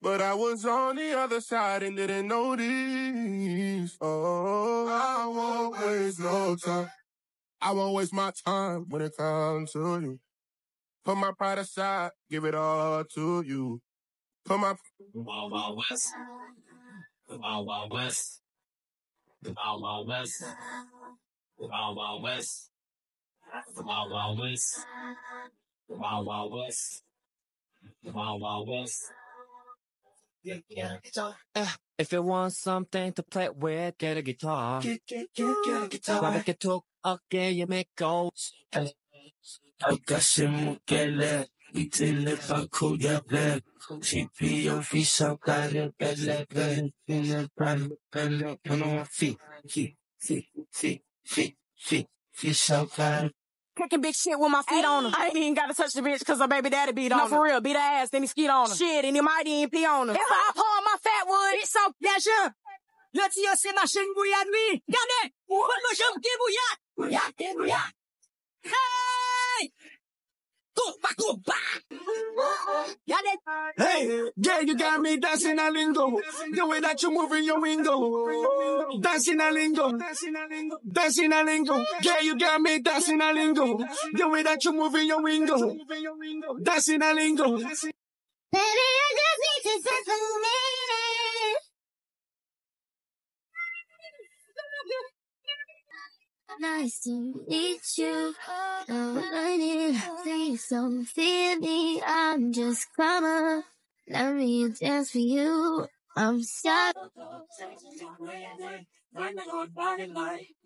But I was on the other side and didn't notice. Oh, I won't waste no time. I won't waste my time when it comes to you. Put my pride aside, give it all to you. Put my Wild Wild West. The Wild Wild West. The Wild Wild West. The Wild Wild West. The Wild Wild West. The Wild Wild West. The Wild Wild West. If you want something to play with, get a guitar. Get a guitar. Grab a talk, okay, you make goals. Agase mukele, itile bakuya ble. Chipi yo fisa kare bele bele bele bele bele. Kono fi fisa kare. Kicking big shit with my feet on him. I ain't even gotta touch the bitch cause her baby daddy beat on her. No, for real, beat her ass, then he skeet on her. Shit, and he might even pee on her. If I pull on my fat wood, it's so pleasure. Let's see us in my shin bouillade me. Regardez! Votre jambe qui bouillade! Hey! Go! Hey, yeah, you got me dancing a lingo. The way that you moving your window. Dancing a lingo. Yeah, you got me dancing a lingo. The way that you moving your window. Dancing a lingo. Baby, I just need to set some meaning. Nice to meet you. Oh, I need, please don't fear me. I'm just gonna let me dance for you. I'm sorry.